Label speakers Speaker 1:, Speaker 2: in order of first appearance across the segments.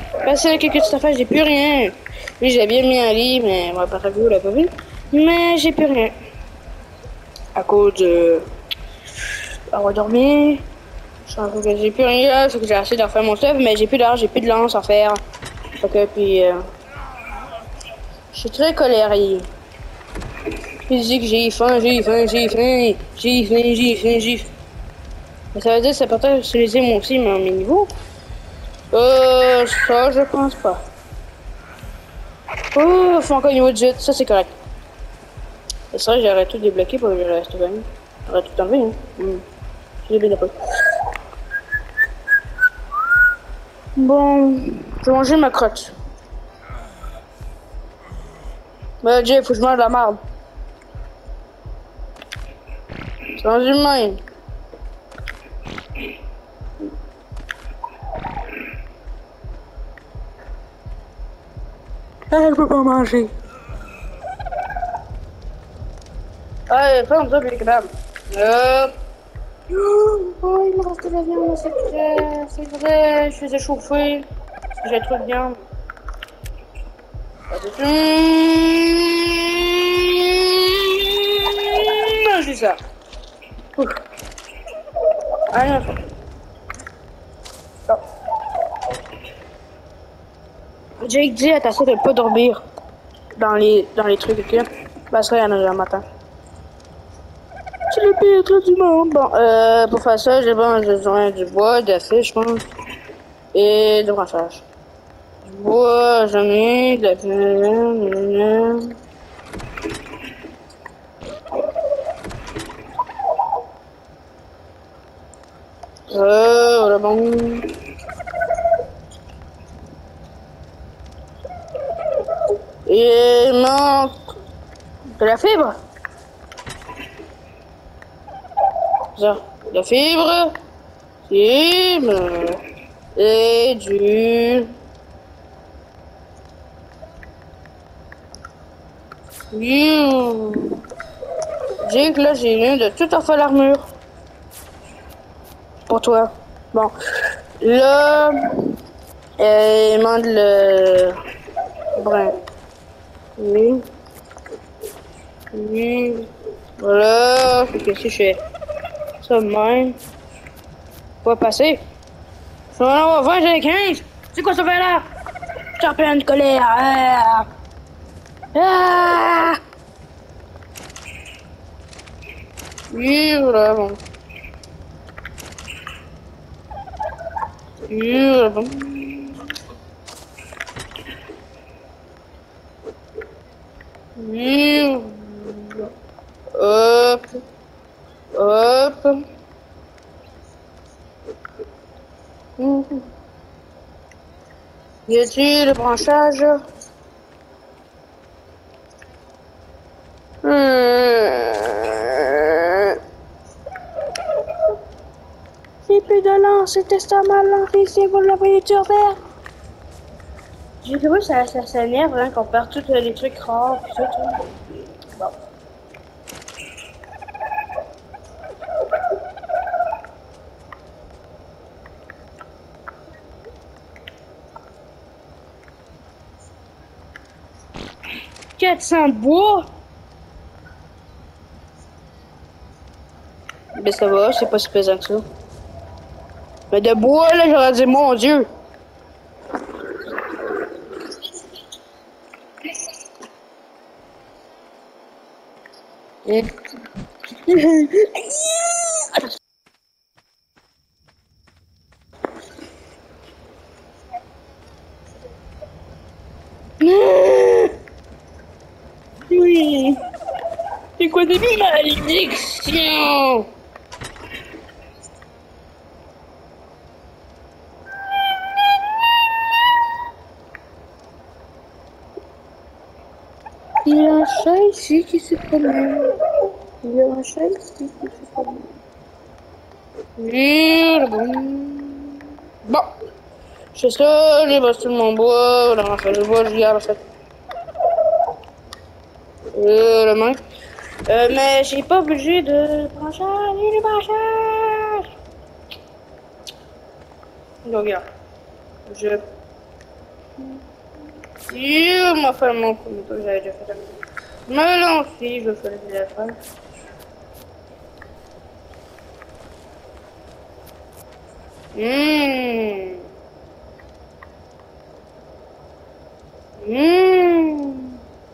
Speaker 1: Passer quelques petites affaires, j'ai plus rien. Oui, j'ai bien mis un lit, mais on va pas vous l'a pas vu. Mais j'ai plus rien. À cause de. On va dormir. J'ai plus rien, c'est que j'ai essayé d'en faire mon stuff, mais j'ai plus d'argent, j'ai plus de lance à faire. Fait que, puis, je suis très colérique. Puis je dis que j'ai faim, j'ai faim, j'ai faim, j'ai faim, j'ai faim, j'ai faim. Mais ça veut dire que c'est peut-être utiliser moi aussi mes niveaux. Ça, je pense pas. Oh, faut encore niveau 18, ça c'est correct. C'est vrai, j'aurais tout débloqué pour que je reste bien. J'aurais tout enlevé, hein. Je l'ai bien pas. Bon, je vais manger ma crotte. Ben, Jay, faut que je mange de la merde. C'est rendu de même. Ah, je peux pas manger. Ah, ferme ça, puis capable. Oh, il me reste de la viande, c'est vrai, je faisais chauffer, parce que j'ai trop de viande. Manger ça. Ouf. Rien à faire. Jake dit à ta soeur de pas dormir dans les trucs, ok? Parce qu'il y en a un matin. C'est le pire truc du monde. Bon, pour faire ça, j'ai besoin du bois, de la fiche, je pense. Et de branchage. Du bois, j'en ai, de la viande. Voilà, bon. Et il manque de la fibre. Ça, de la fibre. Fibre. Et du... J'ai que là, j'ai rien de tout à fait l'armure. Pour toi. Bon. Là, il manque le... Brun. Oui. Oui. Voilà. Fait que si je fais ça de même, pas passer. Ça va en avoir 20, j'ai 15. C'est quoi ça fait là? Je suis en pleine colère. Ah! Ah! Oui, voilà, bon. Oui, voilà, bon. Oui, hop. Hop. Y a-t-il le branchage? J'ai plus de lance, c'était ça ma lance ici pour l'envoyer sur terre. J'ai cru que ça s'énerve hein, qu'on perd tous les trucs rares pis tout. Bon. « 400 de bois? Ben ça va, c'est pas si pesant que ça. Mais de bois, là, j'aurais dit, mon Dieu! Oui! C'est quoi des malédictions? Il y a un chat ici qui se promène. Il y a un chat ici qui se promène. Bon. Je fais ça, j'ai basé mon bois, dans le bois, je garde ça. Le manque. Mais j'ai pas obligé de branchage, et le branchage. Donc, regarde. Je Ma femme, mon couteau, j'avais déjà fait ça. Me lancer, je fais la fin. Hum. Hum.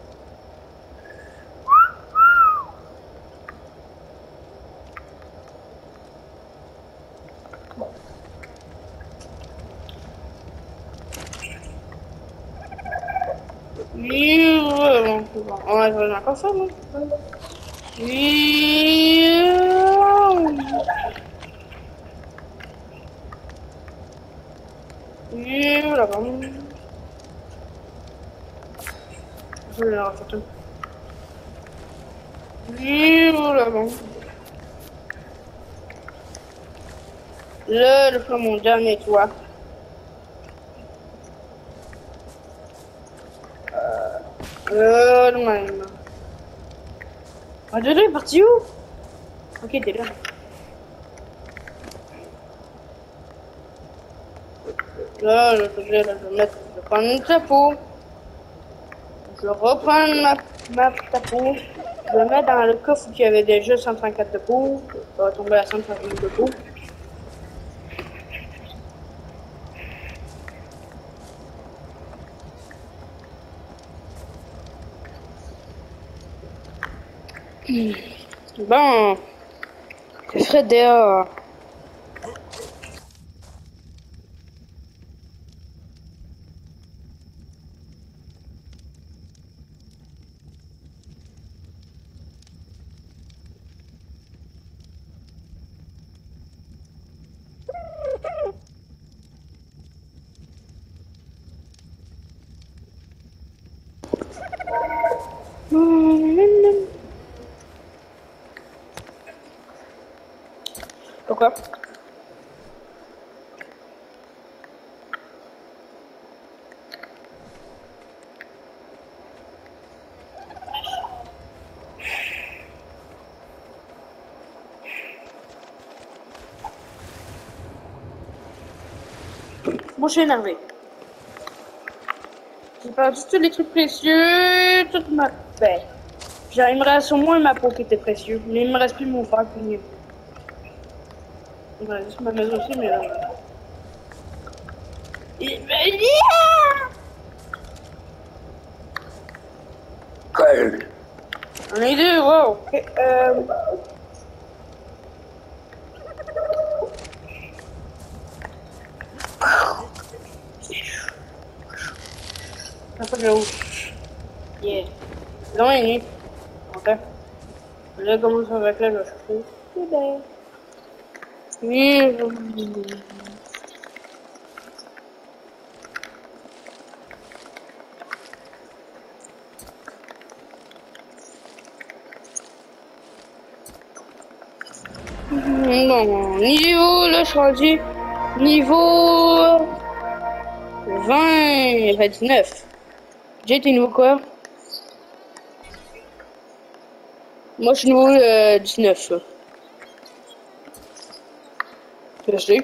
Speaker 1: On va jouer encore ça, non? Là-bas. Je vais la refaire. Là-bas. Là, je ferai mon dernier toit. Le même. Ah, Dodo est parti où? Ok, t'es là. Là, je vais prendre une chapeau. Je reprends ma chapeau. Je vais mettre dans le coffre où il y avait déjà 134 de peau. Ça va tomber à 135 de peau. Bon, ce serait dehors. Pourquoi? Moi, je suis énervé. J'ai perdu tous les trucs précieux, toute ma paix. Genre, il me reste au moins ma peau qui était précieuse, mais il me reste plus mon fer qui. Il me reste juste ma maison aussi, mais là. Il me dit. Cool. On est deux, wow. Okay, Après, je ouvre. Yeah. Non, il est nuit. Ok. Là, comment ça va être là, je vais chercher. C'est bien. Oui, bon, niveau, là, je suis rendu niveau 29. J'ai été niveau quoi? Moi, je suis niveau 19, là. Je sais.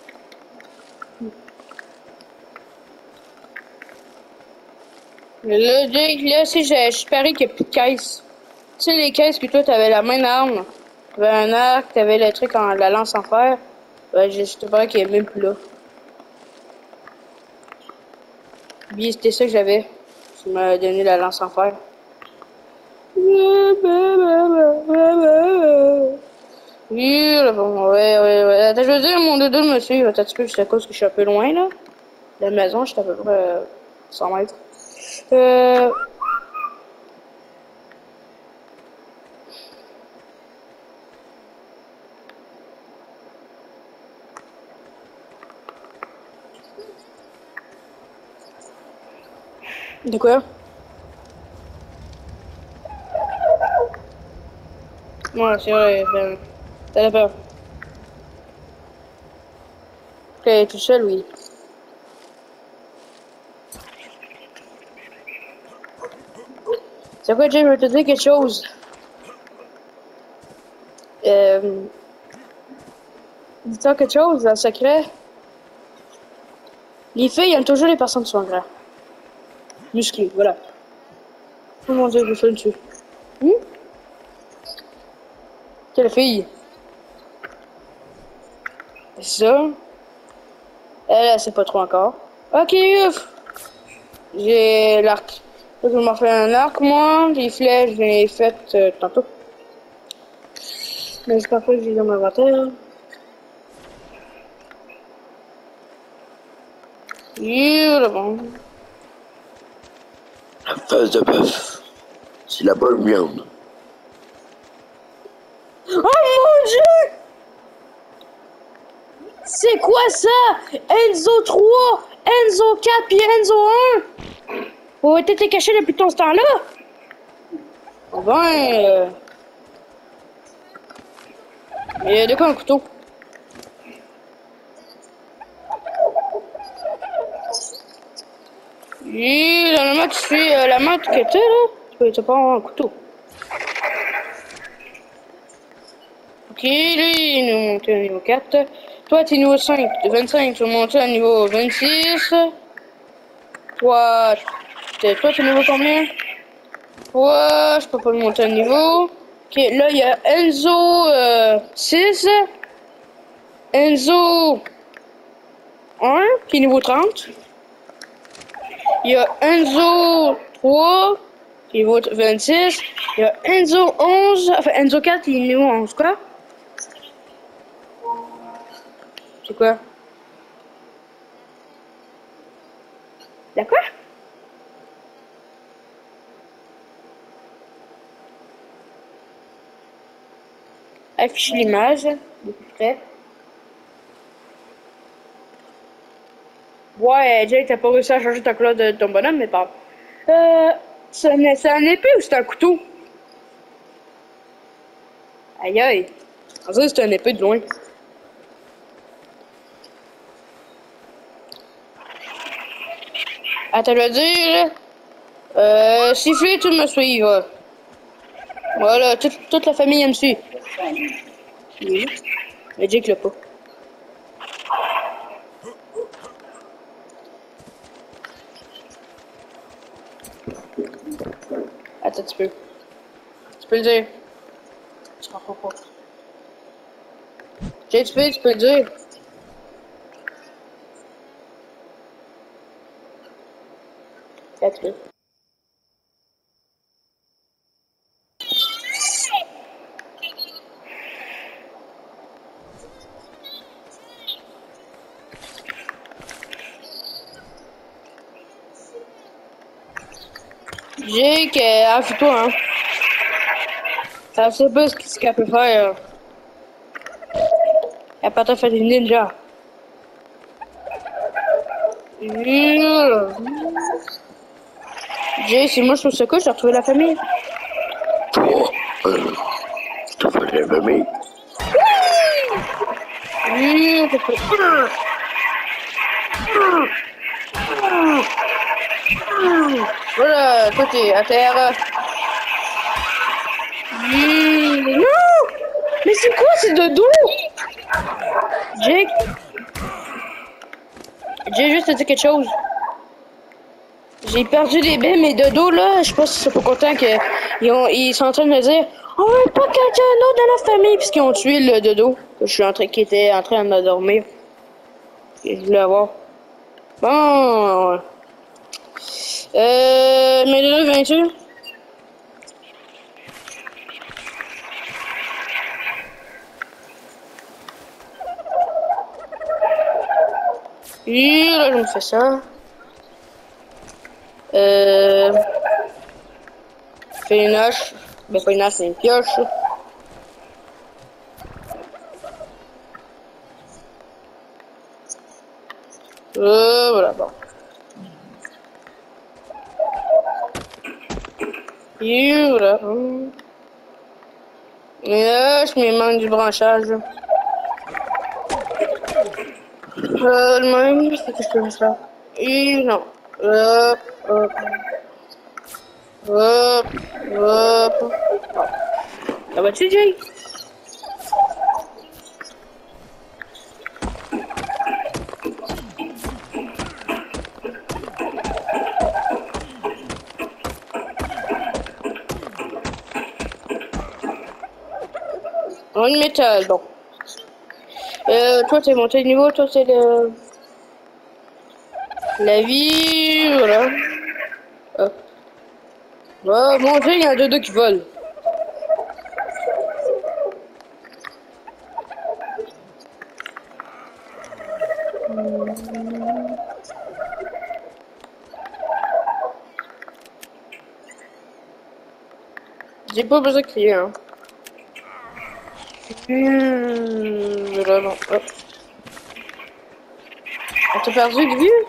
Speaker 1: Là, Jake, là, si je parie qu'il n'y a plus de caisse. Tu sais, les caisses que toi, t'avais la même arme. T'avais un arc, t'avais le truc en la lance en fer. Ouais, je te parie qu'il est même plus là. Puis c'était ça que j'avais. Tu m'as donné la lance en fer. Oui, là, bon, ouais. Attends, je veux dire, mon dodo me suit. Attends un petit peu, c'est à cause que je suis un peu loin, là. De la maison, je suis à peu près 100 mètres. De quoi? Ouais, c'est vrai. T'as peur. Ok, tout seul, oui. C'est quoi, Jay, je vais te dire quelque chose. Dis-toi quelque chose, en secret. Les filles aiment toujours les personnes qui sont grandes. musclé, voilà. Oh mon dieu, je fais dessus. Quelle fille? C'est ça? Elle sait pas trop encore. Ok, ouf! J'ai l'arc. Je m'en fais un arc, moi. Les flèches, je les ai faites tantôt. Mais j'espère pas que j'ai dans ma inventaire. Là bon.
Speaker 2: La face de bœuf, c'est la bonne viande.
Speaker 1: Oh mon dieu! C'est quoi ça? Enzo 3, Enzo 4 puis Enzo 1? Oh, t'étais caché depuis tout ce temps-là? Ben, mais de quoi un couteau? Et dans la mode, tu fais la mode que t'es là? Tu peux pas avoir un couteau. Ok, lui, il nous monte à niveau 4. Toi, t'es niveau 5. De 25, tu vas monter à niveau 26. Toi, t'es niveau combien? Toi, je peux pas le monter à niveau. Ok, là, il y a Enzo 6. Enzo 1, qui est niveau 30. Il y a Enzo 3, qui est niveau 26. Il y a Enzo 11, enfin Enzo 4, qui est niveau 11, quoi? C'est quoi? D'accord? Affiche l'image, de plus près. Ouais, Jay, t'as pas réussi à changer ta couleur de ton bonhomme, mais pas. C'est un épée ou c'est un couteau? Aïe aïe. On dirait que c'est un épée de loin. Attends, je veux dire. Siffler, tu me suivre. Voilà, toute la famille me suit. Oui. Mais Jake l'a pas. Attends, tu peux. Tu peux le dire. Tu comprends pas. Jake, tu peux le dire. Là, tu peux. Jake, affude-toi, hein. Ça sait pas ce qu'elle peut faire. Elle peut faire des ninjas. Jay, c'est moi, je trouve ça cool, j'ai retrouvé la famille.
Speaker 2: Toi, t'as fait la famille.
Speaker 1: Voilà, toi t'es à terre. Non! Mais c'est quoi ces deux dos? Jake? J'ai juste dit quelque chose. J'ai perdu les baies, mes dodos là, je sais pas si c'est pas content qu'ils sont en train de me dire on veut pas quelqu'un d'autre dans la famille puisqu'ils ont tué le dodo. Qui était en train de dormir. Et je voulais avoir. Bon. Mes dodos, viens-tu? Et là, je me fais ça. Fais une hache. Ben, pas une hache, c'est une pioche. Voilà, bon. Et voilà. Et là, je me manque du branchage. Le même, c'est que je peux faire ça. Et non. Hop, hop. Hop, hop. Ça va-tu, Jay? En métal, bon. Toi, t'es monté de niveau, toi, c'est la vie, voilà. Hop. Oh, mon Dieu, il y a un dodo qui vole. J'ai pas besoin de crier, hein. Voilà, non, hop. On t'a perdu de vue?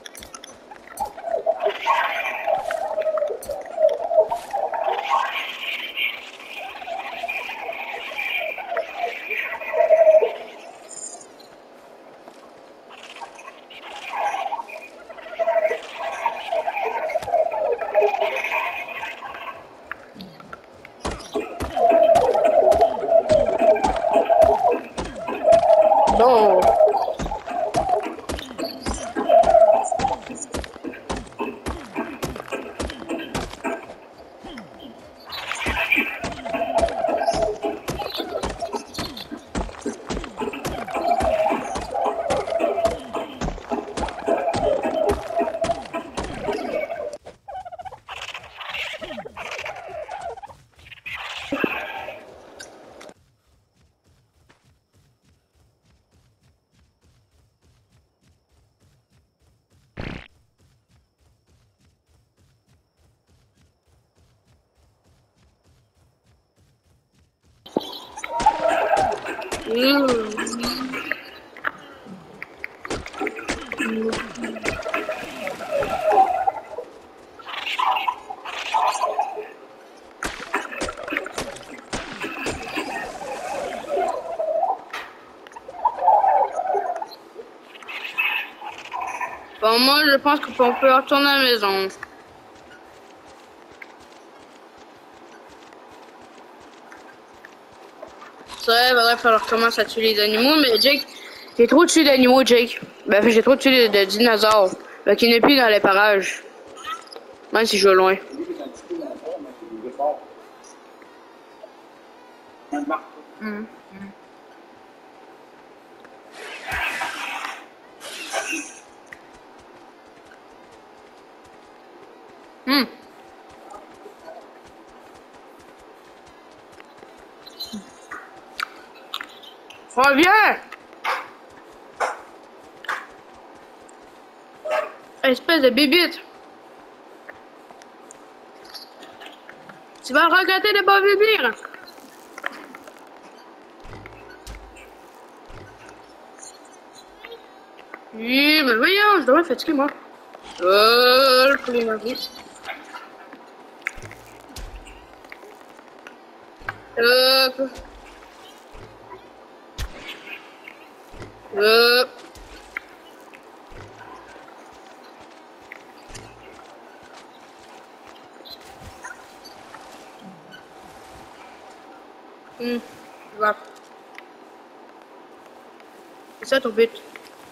Speaker 1: Non. Bon, moi, je pense qu'on peut retourner à la maison. C'est vrai, il va falloir commencer à tuer les animaux, mais Jake, j'ai trop tué d'animaux, Jake. Ben, j'ai trop tué de dinosaures. Ben, qui n'est plus dans les parages. Même si je vais loin. Mm. Mm. Reviens! Espèce de bébite! Tu vas regretter de pas venir! Oui, mais voyons, je devrais fatiguer, moi. Le poulet marquis. Hop. Hop. Voilà. C'est ça ton but.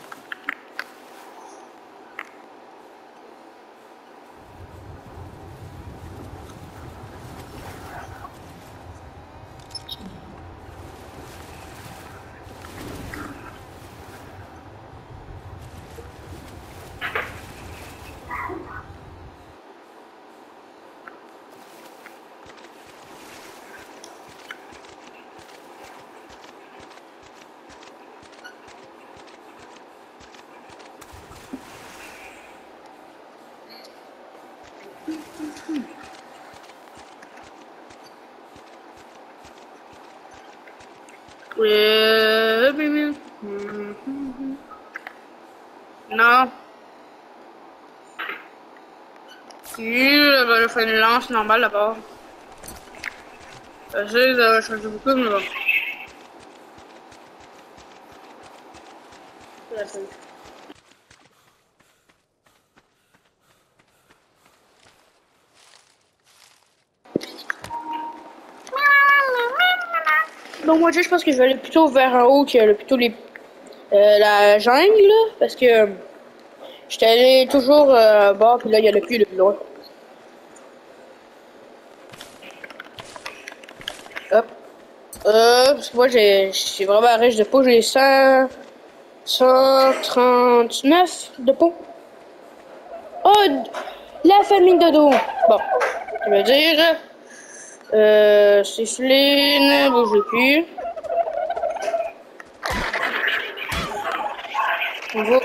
Speaker 1: Non. Je fais une lance normale d'abord. Je sais, ça va changer beaucoup, mais bon. Donc moi je pense que je vais aller plutôt vers en haut que plutôt la jungle là, parce que j'étais allé toujours bas puis là il y en a plus depuis loin. Hop. Parce que moi, j'ai vraiment riche de peau. J'ai 139 de peau. Oh, la famille de dos. Bon, je veux dire, Siffline, bougez plus. On va.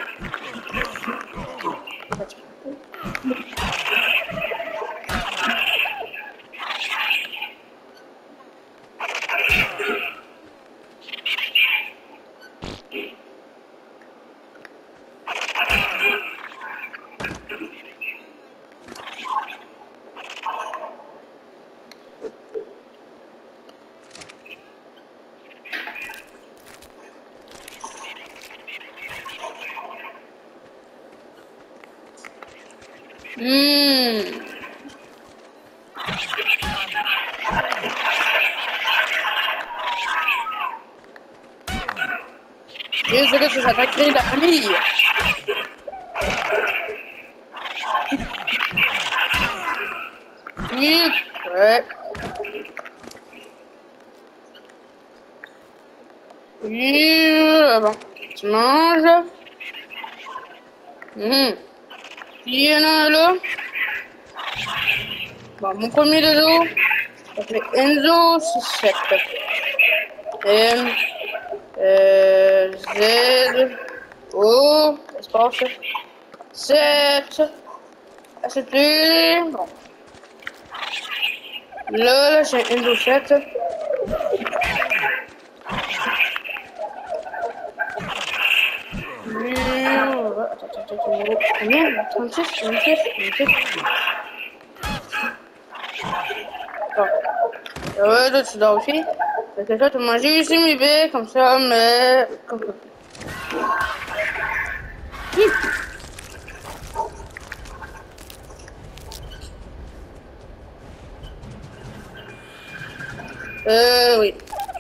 Speaker 1: Et je que ça va créer la famille. Oui, ouais. Oui, bon. Tu manges. Il y en a un là. Bon, mon premier dodo s'appelait Enzo 67. M, Z, O, espace, 7, accepté. Bon. Là, j'ai un Enzo 7. Combien? 36, 36, 36. Bon. Ouais, là, tu dors aussi. Fait que toi, tu manges ici mes baies, comme ça, mais... Comme ça. Oui.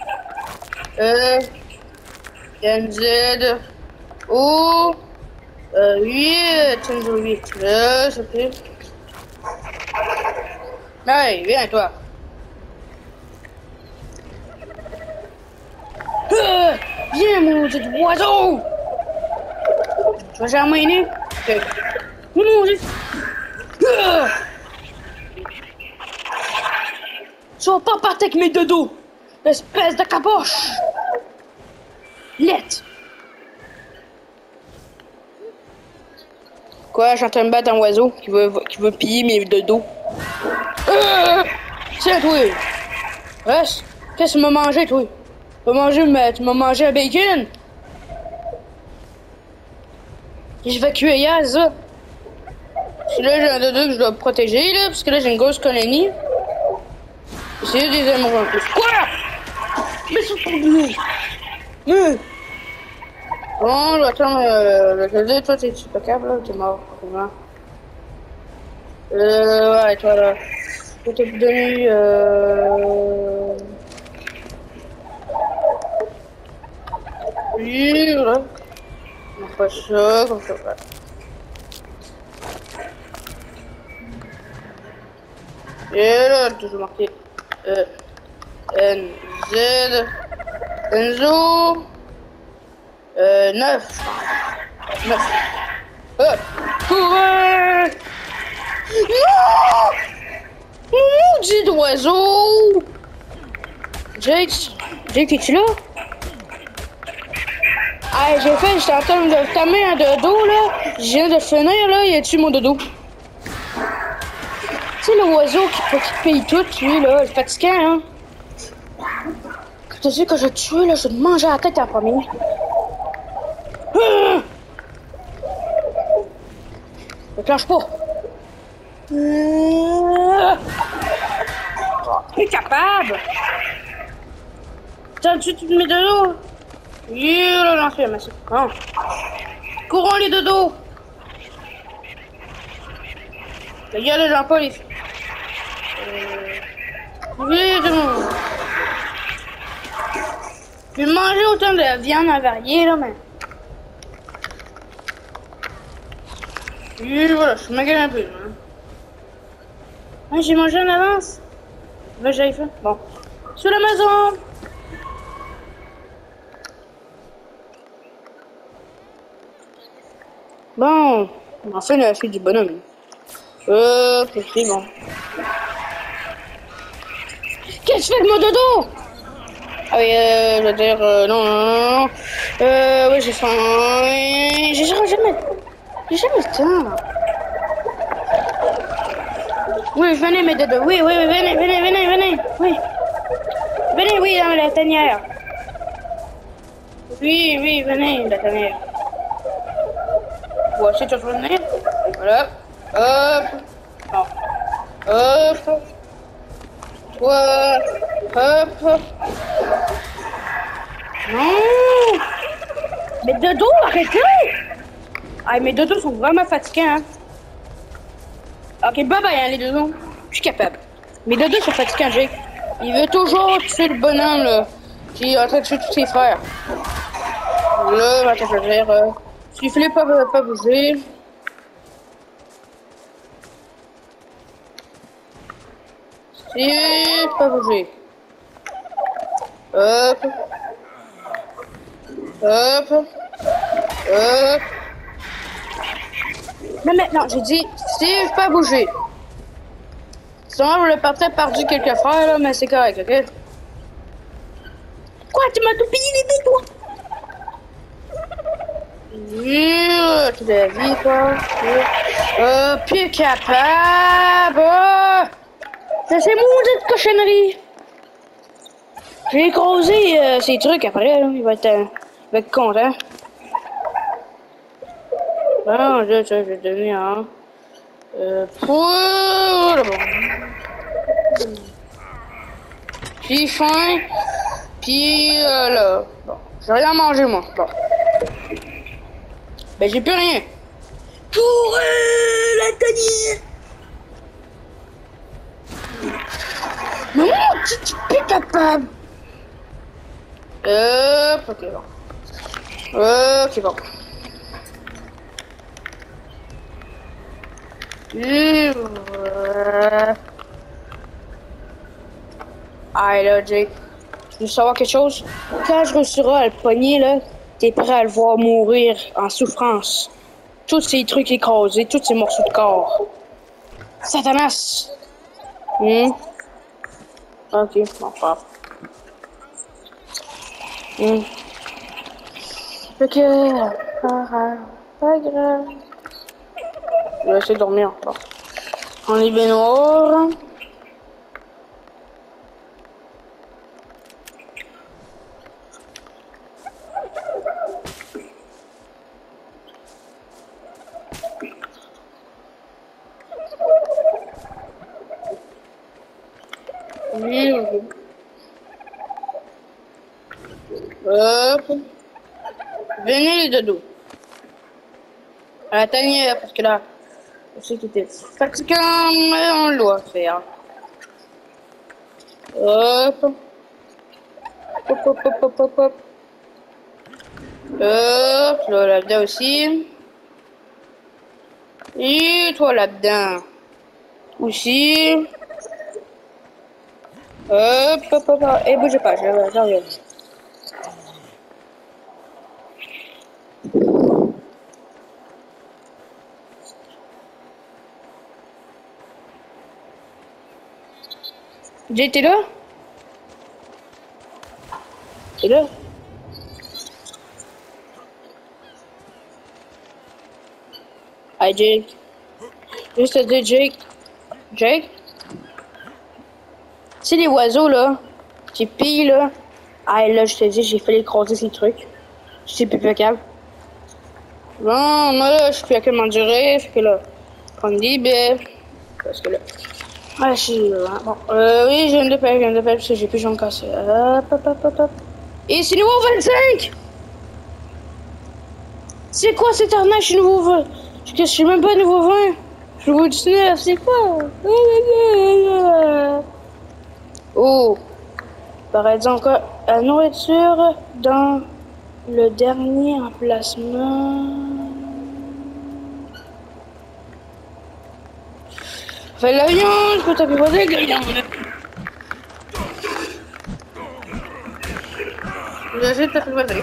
Speaker 1: NZ... O... 8, 8. Là, ça fait... Hey, viens, toi. Viens, mon petit oiseau! Tu vas jamais aimer? Ok. Mon Dieu! Tu vas pas partir avec mes dodos! Espèce de caboche! Net! Quoi, j'entends me battre un oiseau qui veut piller mes dodos. Tiens, toi! Reste! Qu'est-ce que tu m'as mangé, toi? Tu m'as mangé un bacon? Je vais cuire hier, ça. Parce que là, j'ai un dodo que je dois protéger, là, parce que là, j'ai une grosse colonie. C'est eux des amoureux en plus. Quoi? Mais c'est ton boulot! Bon, je vais attendre, je vais te dire, toi, t'es pas capable, là, t'es mort, vraiment. Ouais, toi, là. Je vais te donner, livre. On fait ça, comme ça, ouais. Et là, toujours marqué, N, Z, Enzo, 9. 9. Courez! Non! Maudit d'oiseau! Jake, es-tu là? Ah, j'étais en train de tamer un dodo, là. Je viens de finir, là. Il a tué mon dodo. Tu sais, le oiseau qui paye tout, lui, là, le fatigant, hein. Quand tu sais que je vais te tuer, là, je vais te manger la tête en premier. Déclenche pas. T'es capable. T'as tué toutes mes dodos. Là, j'en suis, mais c'est con. Courons les dodos. Les gars, là, j'en pas les filles. Vite, je vais manger autant de viande avariée, là, mais... Et voilà, je m'agale un peu, hein. Ah, j'ai mangé en avance. Là, j'avais faim. Bon. Sous la maison. Bon, enfin la fille du bonhomme. C'est bon. Qu'est-ce que tu fais avec mon dodo? Ah oui, je veux dire, non, non, non, non. Oui, j'ai faim. J'ai jamais le temps. Oui, venez, mes dodos. Oui, oui, oui, venez, venez, venez, venez. Oui. Venez, oui, dans la tanière. Oui, oui, venez, la tanière. Voici, tu vas venir. Voilà. Hop. Non. Hop. Toi. Hop. Non. Mes dodos, arrêtez. Ah, mes dodos sont vraiment fatigants, hein. Ok, bye bye, hein, les dodos. Je suis capable. Mes dodos sont fatigants, Jake. Il veut toujours tuer le bonhomme, là. Qui est en train de tuer tous ses frères. Là, va te faire s'il fallait pas bouger. S'il pas bouger. Hop. Hop. Hop. Mais maintenant, j'ai dit, Steve, pas bouger. Sinon, je le partais perdu quelques frères, là, mais c'est correct, ok? Quoi, tu m'as tout payé les dés, toi? Oui, tu l'as vu, quoi? Plus capable! C'est ces maudites cochonneries! J'ai écrasé ces trucs après, là. Il va être content. Non, je vais donner un. Bon. Puis faim. Puis là. Bon. J'ai rien mangé, moi. Bon. Ben, j'ai plus rien. Pour la tanière. Mais moi, tu es plus capable. Ok, bon. Ok, bon. Ah là, Jake, tu veux savoir quelque chose? Quand je réussirai à le pogner, là, t'es prêt à le voir mourir en souffrance. Tous ces trucs écrasés, tous ces morceaux de corps. Satanas! Ok, bon, pas. Fait que... pas grave. Je vais essayer de dormir. Bon. On est bien noir. Hop. Venez les dodos. À la tanière, parce que là, je sais qu'il était fatigant, mais on doit faire. Hop. Hop, hop, hop, hop, hop, hop. Hop, là, là-dedans aussi. Et toi là-dedans. Aussi. Hop, hop, hop, hop. Et bougez pas, j'arrive. Jay, t'es là? T'es là? Hi, Jake. Juste te dire, Jake. Jake? Tu sais, les oiseaux, là, qui pillent, là. Ah, là, je te dis, j'ai fait écraser ces trucs. Je suis plus capable. Bon, moi, là, je suis plus capable de m'endurer. Fait que là, prendre des baies. Parce que là. Ah, je suis là. Bon, oui, je viens de perdre, parce que j'ai plus de jambes cassées. Hop, hop, hop, hop, hop. Et c'est nouveau 25! C'est quoi cette arnaque? Je suis nouveau 20. Je suis même pas nouveau 20. Je suis nouveau 19, c'est quoi? Oh! Par exemple, la nourriture dans le dernier emplacement. Fais la viande, je peux taper pas de la viande. J'essaie de te faire.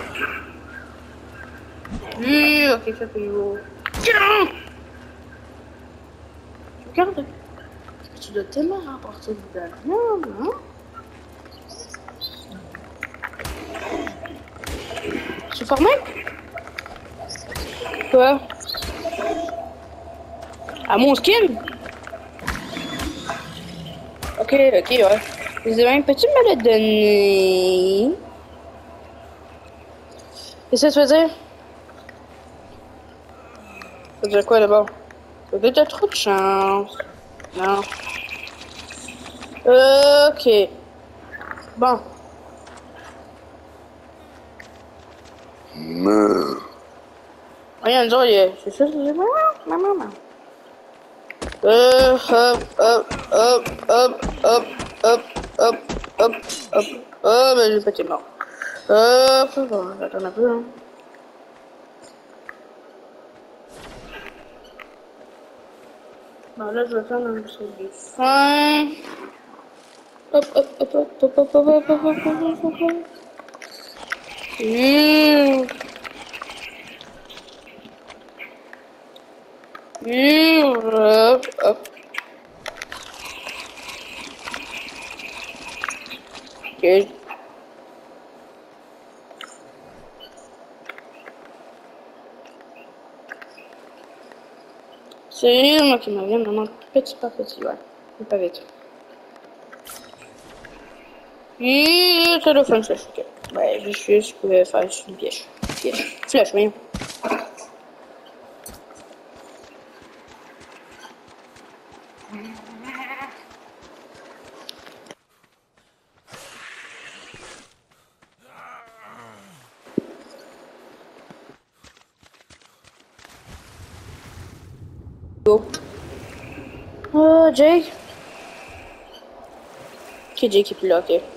Speaker 1: Oui, ok, ça fait beau. Tiens! Regarde. Tu dois tellement rapporter de la viande, hein? Tu es formé? Quoi? À mon skin? Ok, ok, ouais. Zévan, peux-tu me le donner? Qu'est-ce que ça veut dire? Ça veut dire quoi d'abord? Ça veut dire que t'as trop de chance. Non. Ok. Bon. Regarde, genre, c'est ça, c'est maman. Hop, hop, hop, hop, hop, hop, hop, hop, hop. Oh, ben j'ai pété mort. Hop, bon, j'attends un peu, hein. Bon, là, je vais faire un petit de fin. Hop, hop, hop, hop, hop, hop, hop, hop, hop, hop, hop, hop, hop. Hop, hop. Ok. C'est moi qui me vient maintenant petit par petit, ouais. Pas vite. Et c'est le fun flash, ok. Ouais, je pouvais faire une piège. Piège. Flash, voyons. Go. Oh, Jake. Ok, Jake est plus là, ok.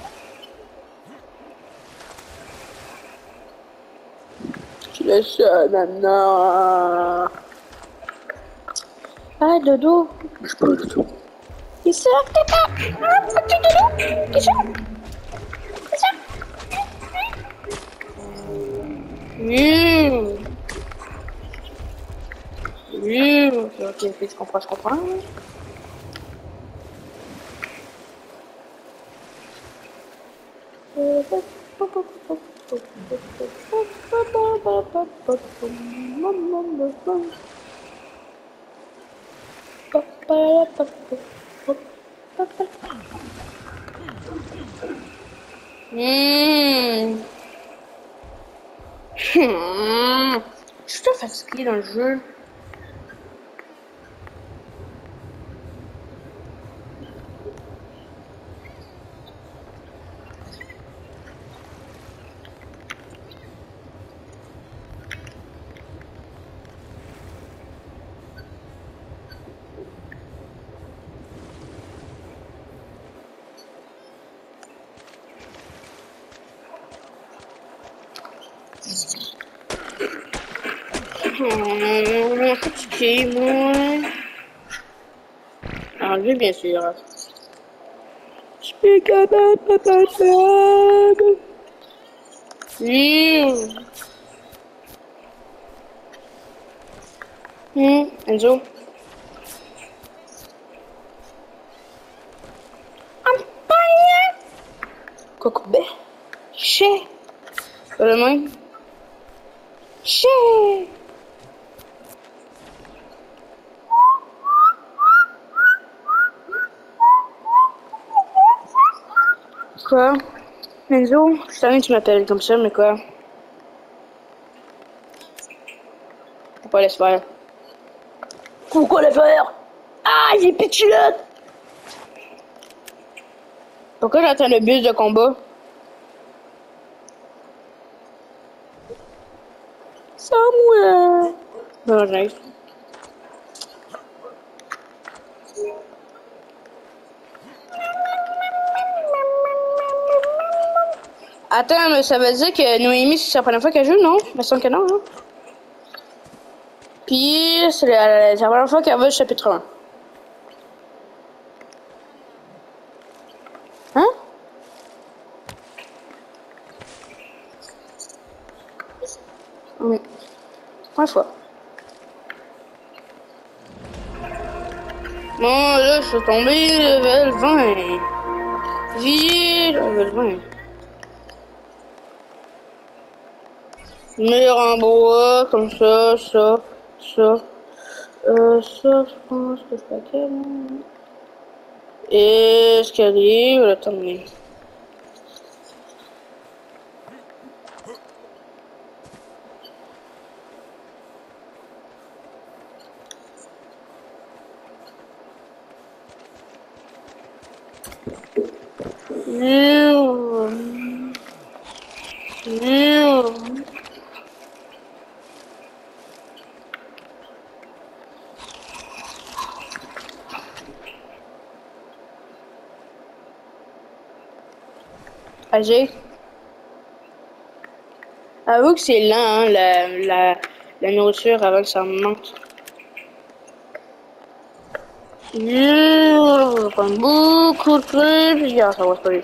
Speaker 1: Tu laisses ça, nana. Ah, dodo.
Speaker 2: Je parle de tout.
Speaker 1: Il sort, papa. Ah, petit dodo. Il sort. Il sort. Ok, je comprends. Je suis fatiguée dans le jeu. Fatiguée, moi. Enlever, bien sûr. Je suis capable, papa. Enzo. Ampagna. Cocobé. Che. Pas le même. Che. Quoi? Enzo, je savais que tu m'appelles comme ça, mais quoi? Faut pas laisser faire. Pourquoi le faire? Ah, j'ai pitché là! Pourquoi j'attends le bus de combat? Somewhere. Non, j'arrive. Attends, mais ça veut dire que Noémie, c'est la première fois qu'elle joue, non? Il me semble que non, hein? Puis, c'est la première fois qu'elle va au chapitre 1. Hein? première fois. Bon, là, je suis tombé level 20. Vie, level 20. Mur en bois, comme ça, ça, ça. Ça, je pense que c'est laquelle. Escalier, on va terminer. Mur. Mur. Agir. Avoue que c'est lent, hein, la nourriture avant que ça me manque. Ça va prendre beaucoup de trucs, puis ça va se passer.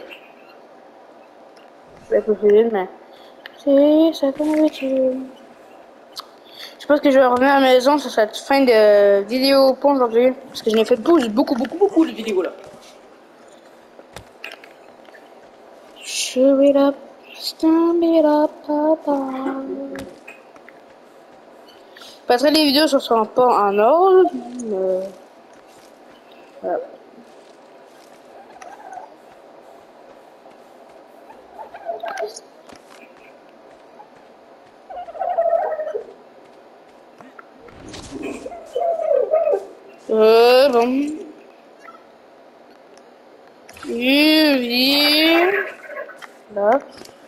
Speaker 1: C'est pas facile, mais c'est ça comme habitude. Je pense que je vais revenir à la maison sur cette fin de vidéo pour aujourd'hui, parce que je n'ai fait beaucoup de vidéos là. Shove it up, stamp it up, papa. Parce que les vidéos ne seront pas en ordre, mais voilà. Bon. Là.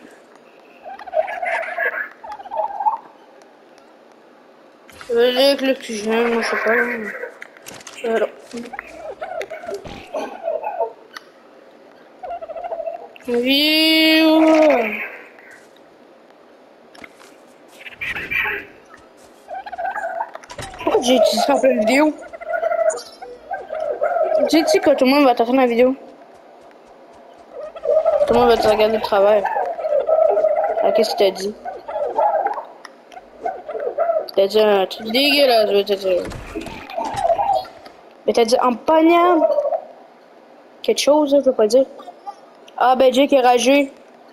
Speaker 1: Avec l'oxygène, moi je sais pas. Alors. Pourquoi j'ai utilisé ça en pleine vidéo? Tu sais que tout le monde va t'attendre la vidéo. Tout le monde va te regarder de travers. Ah, qu'est-ce que t'as dit? T'as dit un truc dégueulasse, je vais te dire. Mais t'as dit empagnable. Quelque chose, je veux pas dire. Ah, ben Jake est rageux.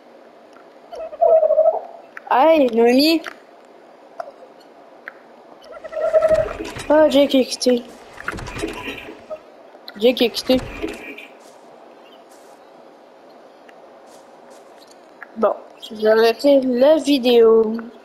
Speaker 1: Hey, Noémie. Ah, Jake est quitté. Jake est quitté. Bon, je vais arrêter la vidéo.